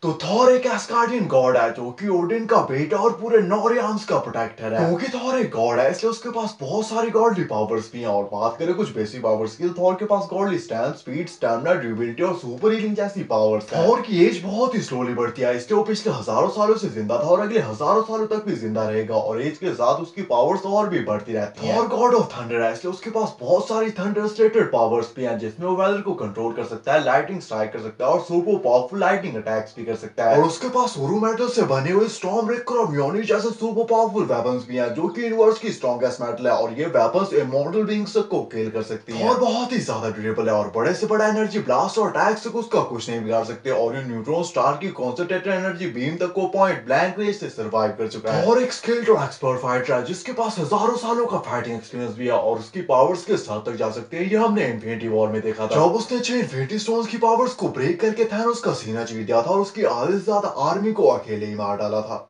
तो थॉर एक Asgardian God है जो कि ओडिन का बेटा और पूरे नॉर्डियंस का प्रोटेक्टर है। क्योंकि थॉर एक गॉड है इसलिए उसके पास बहुत सारी गॉडली पावर्स भी हैं। और बात करें कुछ बेसिक पावर्स की, थॉर के पास godly strength, speed, stamina, durability और सुपर हीलिंग जैसी पावर्स हैं। थॉर की एज बहुत ही स्लोली बढ़ती है इसलिए वो पिछले हजारों सालों से जिंदा था और अगले हजारों सालों तक भी जिंदा रहेगा। और एज के साथ उसकी पावर्स और भी बढ़ती रहती हैं। थॉर गॉड ऑफ थंडर है इसलिए उसके पास बहुत सारी थंडर रिलेटेड पावर्स भी हैं, जिसमें वो वेदर को कंट्रोल कर सकता है, लाइटिंग स्ट्राइक कर सकता है और सुपर पावरफुल लाइटिंग अटैक्स भी कर सकता है। और उसके पास सोरू मेटल से बने हुए स्टॉर्म रेकर और म्योनी जैसे सुपर पावरफुल वेपन्स भी हैं, जो कि यूनिवर्स की स्ट्रॉन्गेस्ट मेटल है और ये वेपन्स इमॉर्टल बीइंग्स को किल कर सकती हैं। और बहुत ही ज्यादा ड्यूरेबल है और बड़े से बड़ा एनर्जी ब्लास्ट और अटैक से उसका कुछ नहीं बिगाड़ सकते। और ये न्यूट्रॉन स्टार की कॉन्सेंट्रेटेड एनर्जी बीम तक को पॉइंट ब्लैंक रेंज से सर्वाइव कर चुका है। और एक स्किल्ड और एक्सपर्ट फाइटर है जिसके पास हजारों सालों का फाइटिंग एक्सपीरियंस भी है और उसकी पावर्स किस हद तक जा सकती है ये हमने इन्फिनिटी वॉर में देखा था, जब उसने 6 इन्फिनिटी स्टोन्स की पावर्स को ब्रेक करके थैनोस का सीना चीर दिया था और उसकी आधे से ज्यादा आर्मी को अकेले ही मार डाला था।